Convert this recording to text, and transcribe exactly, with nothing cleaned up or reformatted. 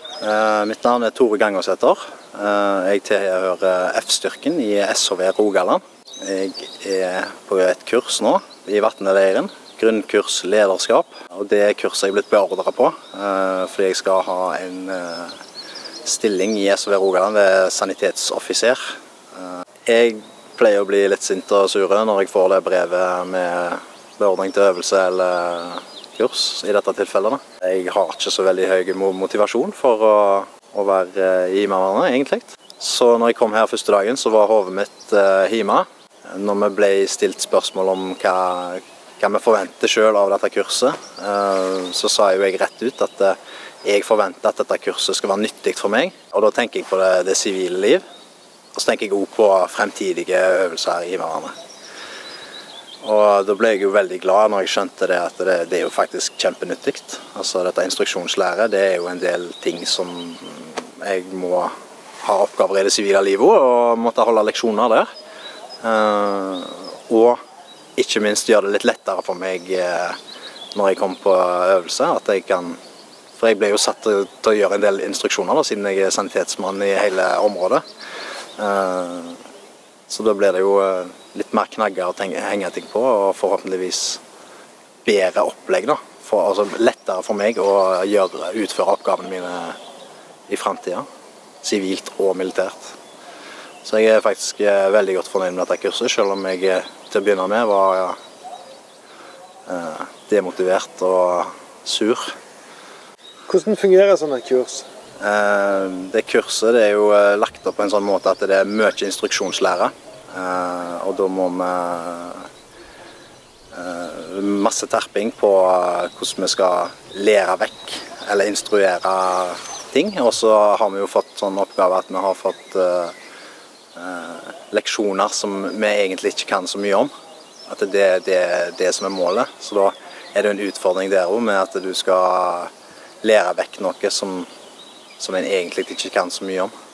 Uh, mitt navn er Tore Gangåsæter. Uh, jeg tilhører F-styrken i S H V Rogaland. Jeg er på et kurs nå i Vatneleiren, grunnkurs lederskap. Og det kurset jeg er blitt beordret på, uh, fordi jeg skal ha en uh, stilling i S H V Rogaland ved sanitetsoffiser. Uh, jeg pleier å bli litt sint og sure når jeg får det brevet med beordring til øvelse eller kurs i dette tilfellet. Jeg har ikke så veldig høy motivasjon for å, å være hjemme, egentlig. Så når jeg kom her første dagen, så var hodet mitt uh, hjemme. Når vi ble stilt spørsmål om hva, hva vi forventer selv av dette kurset, uh, så sa jo jeg rett ut at uh, jeg forventer at dette kurset skal være nyttig for meg. Og da tenker jeg på det, det sivile liv, og så tenker jeg også på fremtidige øvelser i hverandre. Og da ble jeg jo veldig glad når jeg skjønte det, at det, det er jo faktisk kjempenyttig. Altså dette instruksjonslære, det er jo en del ting som jeg må ha oppgaver i det sivile livet, og måtte holde leksjoner der. Uh, og ikke minst gjøre det litt lettere for meg uh, når jeg kom på øvelse, at jeg kan, for jeg ble jo satt til, til å gjøre en del instruksjoner da, siden jeg er sanitetsmann i hele området. Uh, så da ble det jo uh, litt mer knagger å tenke, henge ting på, og forhåpentligvis bedre opplegg da. For, altså lettere for meg å gjøre, utføre oppgavene mine i fremtiden, sivilt og militært. Så jeg er faktisk veldig godt fornøyd med dette kurset, selv om jeg til å begynne med var ja, demotivert og sur. Hvordan fungerer sånne kurs? Det kurset det er jo lagt opp på en sånn måte at det er mye instruksjonslære. Uh, og da må vi uh, masse terping på uh, hvordan vi skal lære vekk eller instruere ting. Og så har vi jo fått sånn oppgave at vi har fått uh, uh, leksjoner som vi egentlig ikke kan så mye om. At det er det, det som er målet. Så da er det en utfordring der også med at du skal lære vekk noe som, som en egentlig ikke kan så mye om.